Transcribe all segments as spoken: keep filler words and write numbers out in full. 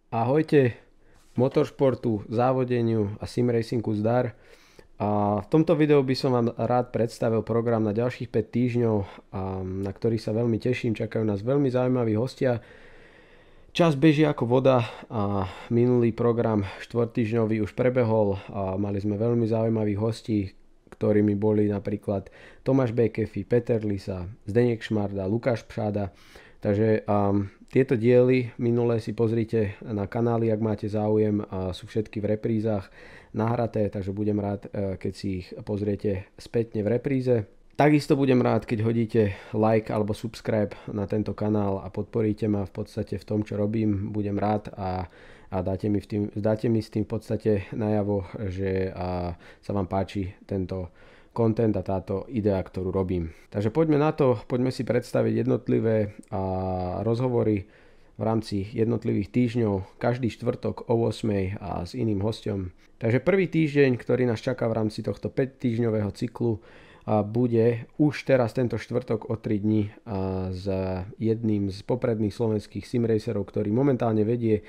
Ahojte, motoršportu, závodeniu a simracingu zdar. A v tomto videu by som vám rád predstavil program na ďalších päť týždňov, na ktorý sa veľmi teším. Čakajú nás veľmi zaujímaví hostia. Čas beží ako voda a minulý program štvortýždňový už prebehol a mali sme veľmi zaujímavých hostí, ktorými boli napríklad Tomáš Békefi, Peter Lisa, Zdeněk Šmarda, Lukáš Pšáda. Takže um, tieto diely minulé si pozrite na kanály, ak máte záujem, a sú všetky v reprízach nahraté, takže budem rád, keď si ich pozriete spätne v repríze. Takisto budem rád, keď hodíte like alebo subscribe na tento kanál a podporíte ma v podstate v tom, čo robím. Budem rád a, a dáte, mi v tým, dáte mi s tým v podstate najavo, že a, sa vám páči tento content a táto idea, ktorú robím. Takže poďme na to, poďme si predstaviť jednotlivé a, rozhovory v rámci jednotlivých týždňov, každý štvrtok o ôsmej a s iným hosťom. Takže prvý týždeň, ktorý nás čaká v rámci tohto päť týždňového cyklu, a bude už teraz tento štvrtok o tri dni a s jedným z popredných slovenských simracerov, ktorý momentálne vedie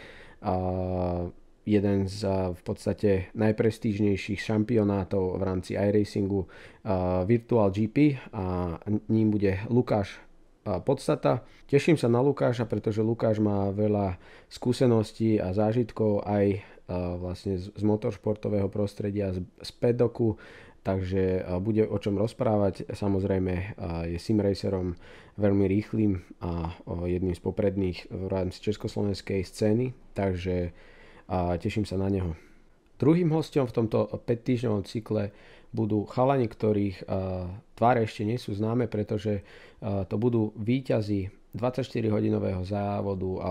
a jeden z v podstate najprestížnejších šampionátov v rámci iRacingu, Virtual gé pé, a ním bude Lukáš Podstata. Teším sa na Lukáša, pretože Lukáš má veľa skúseností a zážitkov aj vlastne z motoršportového prostredia, z pedoku, takže bude o čom rozprávať. Samozrejme je simracerom veľmi rýchlym a jedným z popredných v rámci československej scény, takže teším sa na neho. Druhým hosťom v tomto päť týždňovom cykle budú chalani, ktorých tváre ešte nie sú známe, pretože to budú víťazi dvadsaťštyri hodinového závodu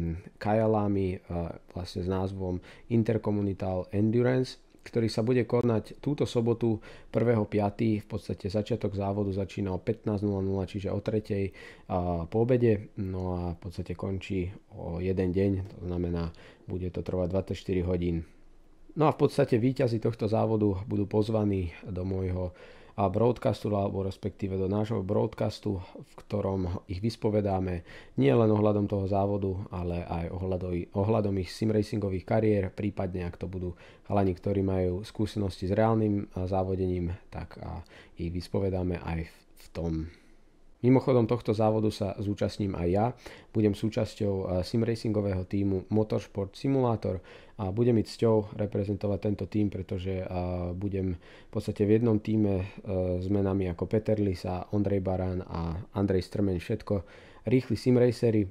Kyalami vlastne s názvom Intercontinental Endurance, ktorý sa bude konať túto sobotu prvého piateho V podstate začiatok závodu začína o pätnásť nula nula, čiže o tretej po obede, no a v podstate končí o jeden deň, to znamená, bude to trvať dvadsaťštyri hodín. No a v podstate víťazi tohto závodu budú pozvaní do môjho broadcastu, alebo respektíve do nášho broadcastu, v ktorom ich vyspovedáme nie len ohľadom toho závodu, ale aj ohľadom, ohľadom ich simracingových kariér, prípadne ak to budú chalani, ktorí majú skúsenosti s reálnym závodením, tak a ich vyspovedáme aj v tom. Mimochodom tohto závodu sa zúčastním aj ja. Budem súčasťou simracingového tímu Motorsport Simulator a budem mi cťou reprezentovať tento tím, pretože budem v podstate v jednom tíme s menami ako Peter Lisa, Ondrej Barán a Andrej Strmeň, všetko rýchli simracery.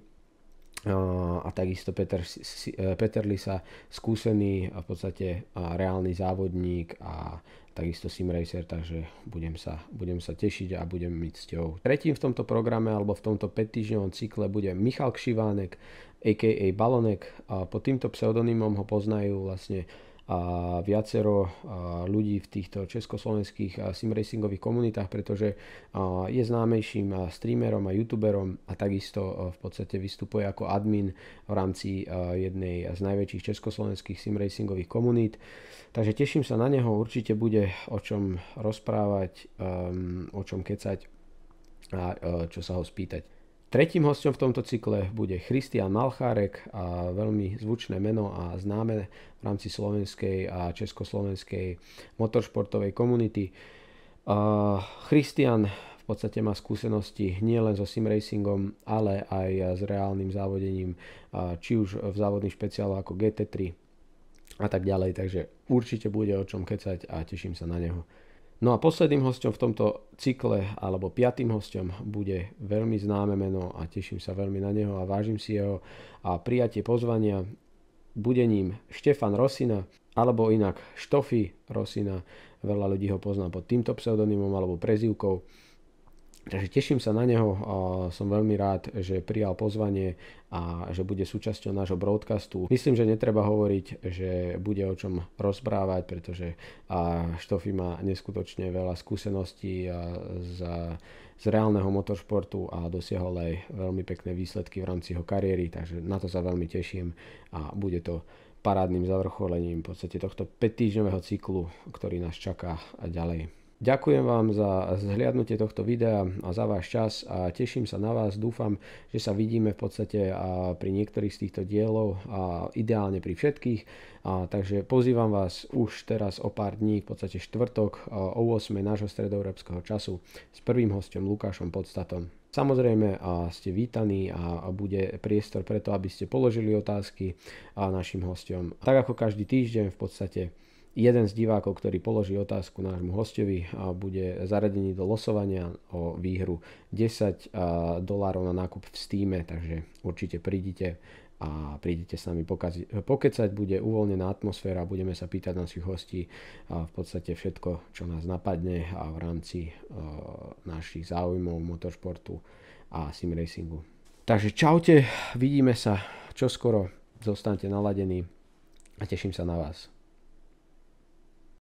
A takisto Peter, Peter Lisa, skúsený a v podstate reálny závodník a takisto simracer, takže budem sa, budem sa tešiť a budem mať cťou. Tretím v tomto programe alebo v tomto päť týždňovom cykle bude Michal Kšivánek, á ká á Balonek, a pod týmto pseudonymom ho poznajú vlastne a viacero a ľudí v týchto československých simracingových komunitách, pretože a je známejším a streamerom a youtuberom a takisto v podstate vystupuje ako admin v rámci a jednej z najväčších československých simracingových komunít. Takže teším sa na neho, určite bude o čom rozprávať, um, o čom kecať a uh, čo sa ho spýtať. Tretím hosťom v tomto cykle bude Christian Malchárek, a veľmi zvučné meno a známe v rámci slovenskej a československej motoršportovej komunity. Christian v podstate má skúsenosti nielen so simracingom, ale aj s reálnym závodením, či už v závodných špeciáloch ako gé té tri a tak ďalej, takže určite bude o čom kecať a teším sa na neho. No a posledným hosťom v tomto cykle, alebo piatým hosťom, bude veľmi známe meno a teším sa veľmi na neho a vážim si jeho a prijatie pozvania. Bude ním Štefan Rosina, alebo inak Štofy Rosina, veľa ľudí ho pozná pod týmto pseudonymom alebo prezývkou. Takže teším sa na neho a som veľmi rád, že prijal pozvanie a že bude súčasťou nášho broadcastu. Myslím, že netreba hovoriť, že bude o čom rozprávať, pretože Štofy má neskutočne veľa skúseností z, z reálneho motoršportu a dosiahol aj veľmi pekné výsledky v rámci jeho kariéry, takže na to sa veľmi teším a bude to parádnym zavrcholením v podstate tohto päť týždňového cyklu, ktorý nás čaká a ďalej. Ďakujem vám za zhliadnutie tohto videa a za váš čas a teším sa na vás. Dúfam, že sa vidíme v podstate pri niektorých z týchto dielov a ideálne pri všetkých. A takže pozývam vás už teraz o pár dní, v podstate štvrtok o ôsmej nášho stredoeurópskeho času s prvým hosťom Lukášom Podstatom. Samozrejme a ste vítaní a bude priestor preto, aby ste položili otázky a našim hosťom. Tak ako každý týždeň v podstate jeden z divákov, ktorý položí otázku nášmu hostovi, bude zaradený do losovania o výhru desať dolárov na nákup v Steame, takže určite prídite a prídete s nami pokecať, bude uvoľnená atmosféra, budeme sa pýtať našich hostí a v podstate všetko, čo nás napadne a v rámci našich záujmov motoršportu a simracingu. Takže čaute, vidíme sa čoskoro, zostaňte naladení a teším sa na vás.